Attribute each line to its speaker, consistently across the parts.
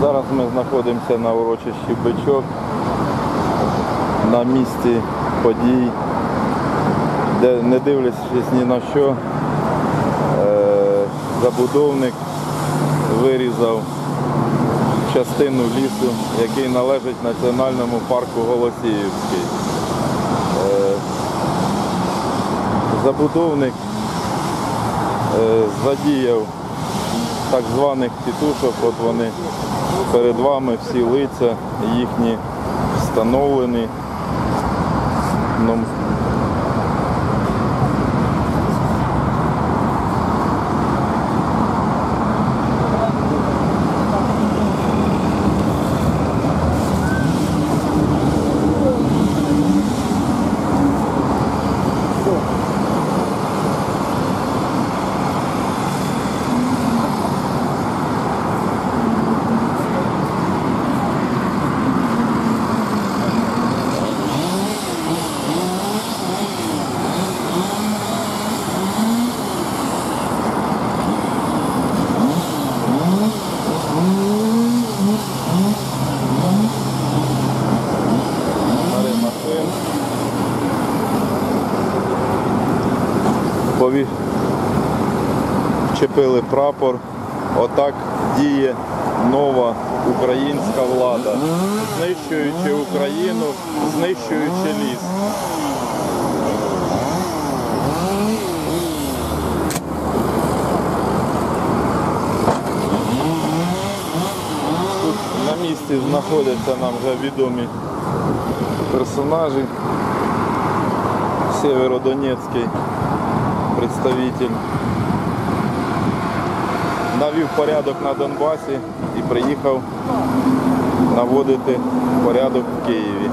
Speaker 1: Зараз ми знаходимося на урочищі Бичок, на місці подій, де, не дивлячись ні на що, забудовник вирізав частину лісу, який належить Національному парку Голосіївський. Забудовник задіяв так званих тітушок, от вони перед вами, всі лиця їхні встановлені. Вчепили прапор. Отак діє нова українська влада, знищуючи Україну, знищуючи ліс. Тут на місці знаходяться нам вже відомі персонажі. Сєвєродонецький представитель навів порядок на Донбасі і приїхав наводити порядок в Києві.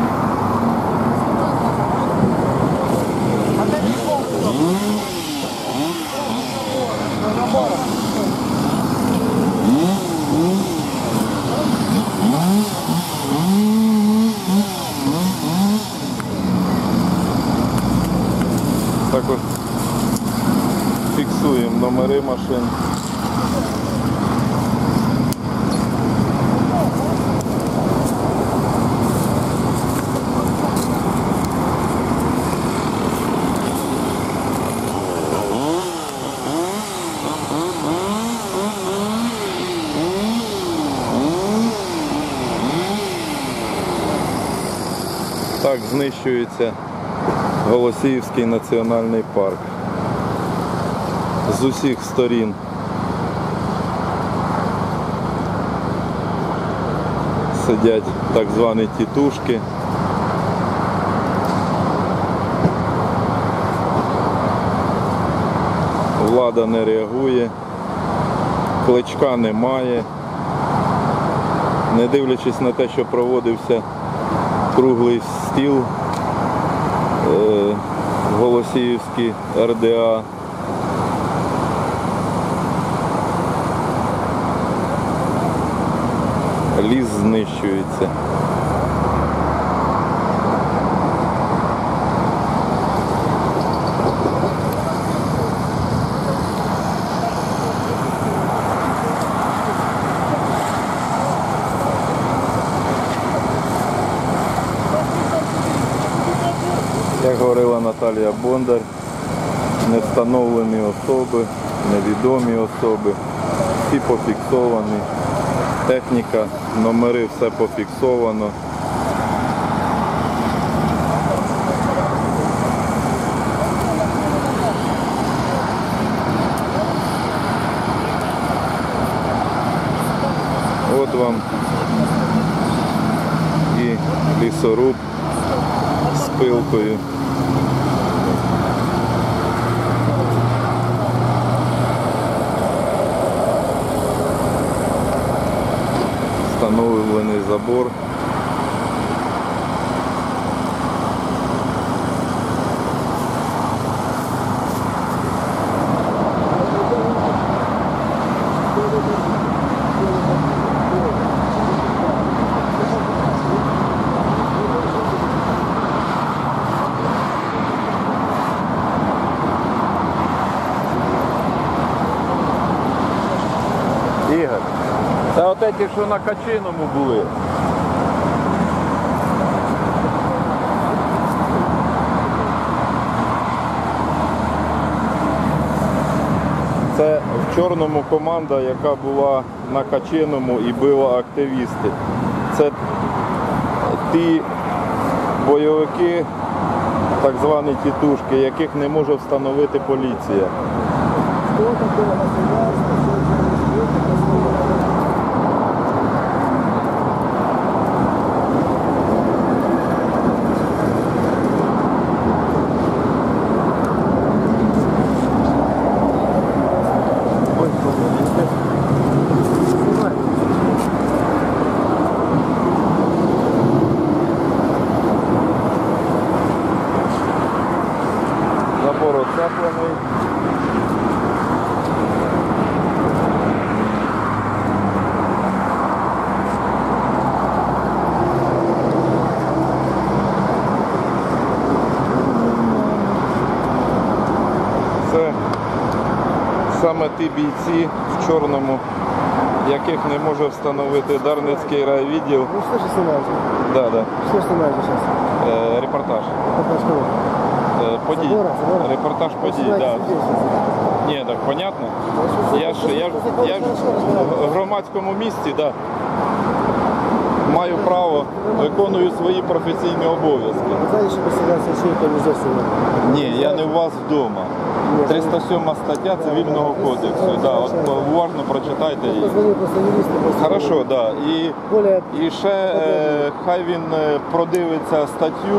Speaker 1: Також фіксуємо номери машин. Так знищується Голосіївський національний парк з усіх сторін. Сидять так звані тітушки. Влада не реагує, Кличка немає. Не дивлячись на те, що проводився круглий стіл в Голосіївській РДА. Ліс знищується. Як говорила Наталія Бондар, невстановлені особи, невідомі особи, всі пофіксовані, техніка, номери, все пофіксовано. От вам і лісоруб з пилкою. Встановлений забор. Ігор, це ті, що на Качиному були. Це в Чорному команда, яка була на Качиному і била активісти. Це ті бойовики, так звані тітушки, яких не може встановити поліція. Забор оцеплений. Це саме ті бійці в Чорному, яких не може встановити Дарницький райвідділ.
Speaker 2: Ну что же снимаете?
Speaker 1: Да, да.
Speaker 2: Что снимаете сейчас?
Speaker 1: Репортаж.
Speaker 2: Пока что?
Speaker 1: Подій.
Speaker 2: Забора?
Speaker 1: Репортаж подій,
Speaker 2: Снимаете
Speaker 1: да.
Speaker 2: людей сейчас?
Speaker 1: Ні, так понятно. Я ж в громадському місці, да. Маю право, виконую свої професійні обов'язки.
Speaker 2: Вы знаете, что представляется чей-то нельзя снимать?
Speaker 1: Ні, я не у вас вдома. 307 стаття Цивільного кодексу. Да, от уважно прочитайте її.
Speaker 2: Позвонил просто юристу. просто-
Speaker 1: Хорошо, да.
Speaker 2: Более
Speaker 1: І ще хай він продивиться статтю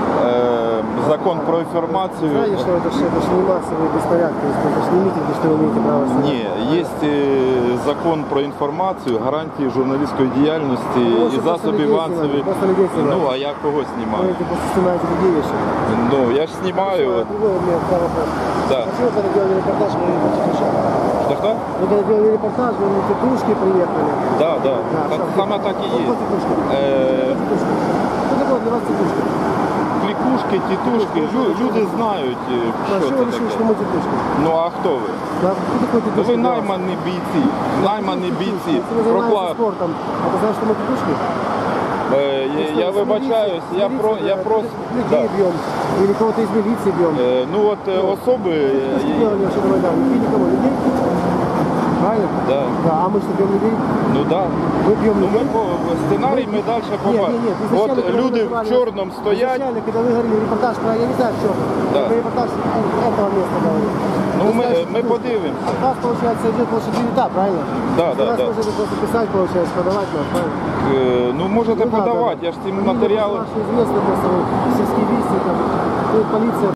Speaker 1: Закон про інформацію.
Speaker 2: знаете, что это же не массовые беспорядки, это же не митинги, что вы имеете право снимать.
Speaker 1: Ні, є закон про інформацію, гарантії журналістської діяльності
Speaker 2: Ну,
Speaker 1: і
Speaker 2: що
Speaker 1: засобів
Speaker 2: просто людей
Speaker 1: масової.
Speaker 2: знімають, просто людей знімають.
Speaker 1: Ну, а я кого
Speaker 2: Вы
Speaker 1: знімаю?
Speaker 2: просто снимаете людей еще.
Speaker 1: Ну, я ж знімаю. от.
Speaker 2: Другой у меня два вопроса.
Speaker 1: Да.
Speaker 2: Почему когда делали репортаж, вы не тетушки?
Speaker 1: Что-что?
Speaker 2: Вы когда делали репортаж, вы не тетушки приехали.
Speaker 1: Да, да.
Speaker 2: Да,
Speaker 1: Так,
Speaker 2: что?
Speaker 1: саме так і
Speaker 2: Кто
Speaker 1: є.
Speaker 2: тетушки?
Speaker 1: Е,
Speaker 2: Тетушки. Что такое для вас тетушки?
Speaker 1: Клікушки, тітушки, люди знають,
Speaker 2: А
Speaker 1: що
Speaker 2: что
Speaker 1: це
Speaker 2: вы решили, что
Speaker 1: таке.
Speaker 2: мы тетушки?
Speaker 1: Ну а хто ви?
Speaker 2: Да, кто такой
Speaker 1: Ну,
Speaker 2: тетушки
Speaker 1: ви
Speaker 2: для вас?
Speaker 1: наймані бійці. Наймані бійці.
Speaker 2: Если вы занимаетесь
Speaker 1: Проклад.
Speaker 2: спортом, это значит, что мы тетушки?
Speaker 1: Я вибачаюсь, я просто.
Speaker 2: Людей бьем. Или кого-то из милиции бьем.
Speaker 1: Ну от особи.
Speaker 2: Что делали вообще на Майдане? Не били кого? Людей? Правильно?
Speaker 1: Да.
Speaker 2: Да, а мы что, бьем людей?
Speaker 1: Ну да.
Speaker 2: Мы бьем
Speaker 1: Ну,
Speaker 2: людей?
Speaker 1: сценарій ми далі побачимо.
Speaker 2: Нет,
Speaker 1: От
Speaker 2: изначально,
Speaker 1: люди
Speaker 2: когда вы
Speaker 1: в чорному
Speaker 2: называли-
Speaker 1: стоять.
Speaker 2: Изначально, когда вы говорили репортаж про, я не знаю, в чем.
Speaker 1: Да.
Speaker 2: Вы репортаж этого места говорили.
Speaker 1: Ну
Speaker 2: Вы
Speaker 1: ми,
Speaker 2: знаете,
Speaker 1: ми
Speaker 2: ну,
Speaker 1: подивимося.
Speaker 2: От вас, получается, идет больше клевета, правильно?
Speaker 1: Да, да,
Speaker 2: Нас
Speaker 1: да.
Speaker 2: можете просто писать, получается, подавать нас, правильно?
Speaker 1: Ну можете
Speaker 2: Ну, да,
Speaker 1: подавати,
Speaker 2: да.
Speaker 1: я ж ці
Speaker 2: Люди
Speaker 1: матеріали.
Speaker 2: Наши известные просто, сельские вести, там, ну, полиция.